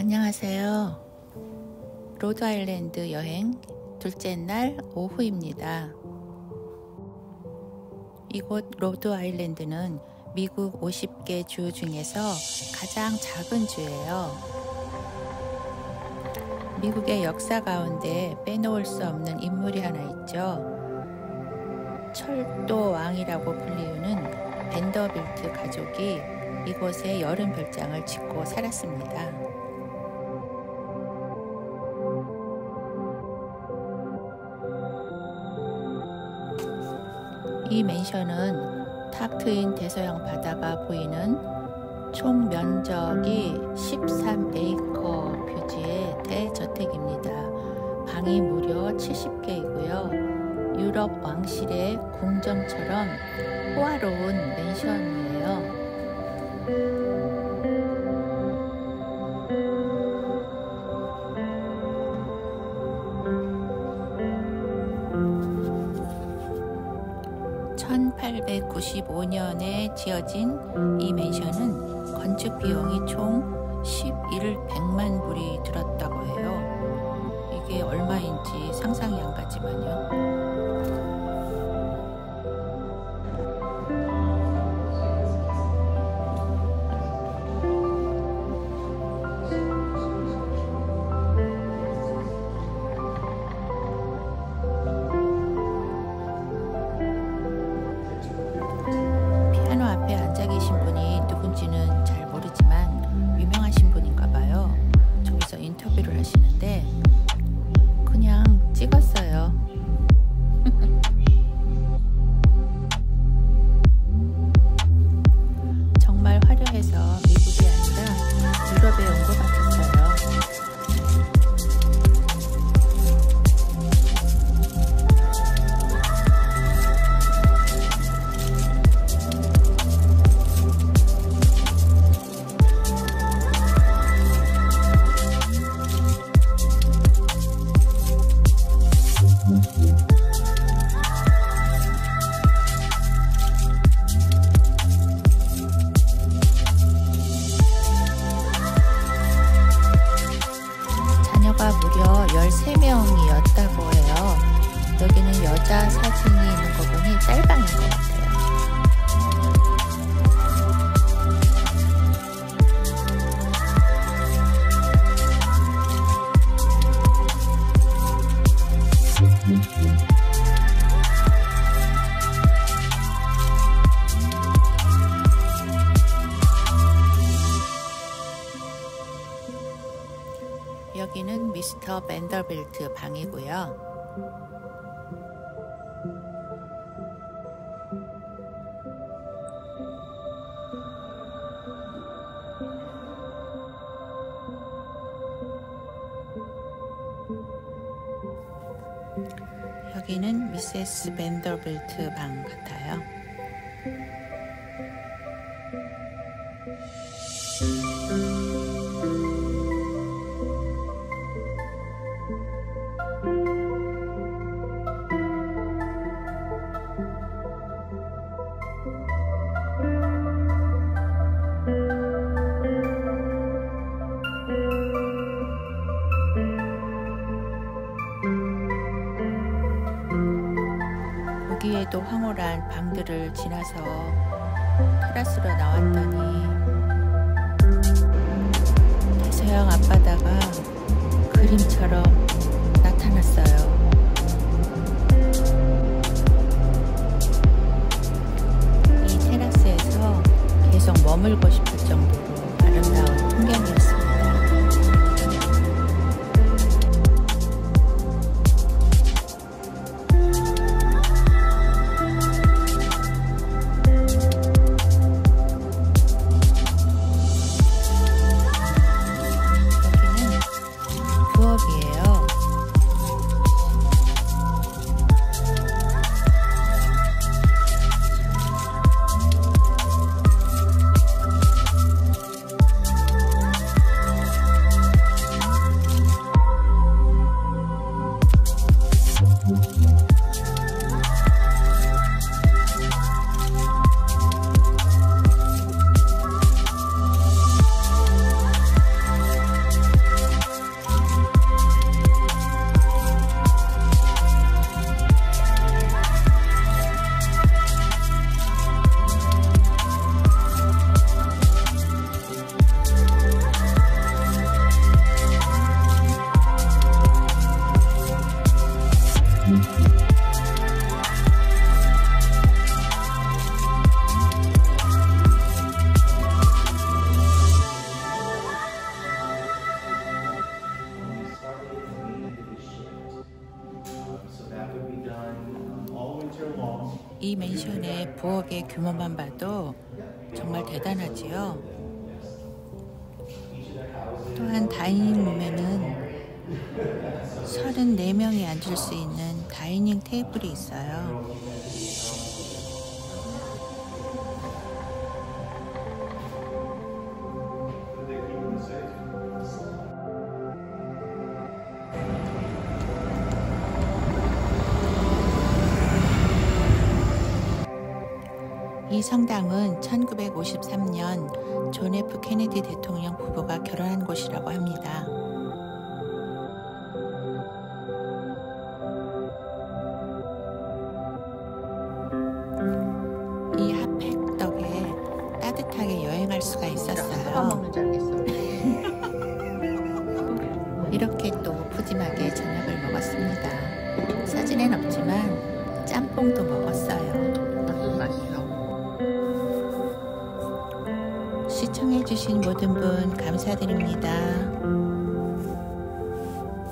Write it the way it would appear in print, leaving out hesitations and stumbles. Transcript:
안녕하세요. 로드아일랜드 여행 둘째 날 오후입니다. 이곳 로드아일랜드는 미국 50개 주 중에서 가장 작은 주예요. 미국의 역사 가운데 빼놓을 수 없는 인물이 하나 있죠. 철도 왕이라고 불리우는 벤더빌트 가족이 이곳에 여름 별장을 짓고 살았습니다. 이 맨션은 탁 트인 대서양 바다가 보이는 총 면적이 13에이커 표지의 대저택입니다. 방이 무려 70개이고요. 유럽 왕실의 궁정처럼 호화로운 맨션이에요. (1895년에) 지어진 이 맨션은 건축 비용이 총 11,100만 불이 들었다고 해요. 이게 얼마인지 상상이 안 가지만요. 앞에 앉아 계신 분이 누군지는 잘 모르지만 유명하신 분인가 봐요. 저기서 인터뷰를 하시는데 그냥 찍었어요. 정말 화려해서 미국이 아니라 유럽에 온 것 같았어요. 무려 13명이었다고 해요. 여기는 여자 사진이 있는 거 보니 짤방인 것 같아요. 여기는 미스터 벤더빌트 방이고요. 여기는 미세스 벤더빌트 방 같아요. 보기에도 황홀한 방들을 지나서 테라스로 나왔더니 대서양 앞바다가 그림처럼 나타났어요. 이 테라스에서 계속 머물고 싶을 정도로 아름다운 풍경이었습니다. 부엌이에요. 부엌의 규모만 봐도 정말 대단하지요. 또한 다이닝룸에는 34명이 앉을 수 있는 다이닝 테이블이 있어요. 이 성당은 1953년 존 F 케네디 대통령 부부가 결혼한 곳이라고 합니다. 이 핫팩 덕에 따뜻하게 여행할 수가 있었어요. 이렇게 또 푸짐하게 저녁을 먹었습니다. 사진엔 없지만 짬뽕도 먹었어요. 시청해주신 모든 분 감사드립니다.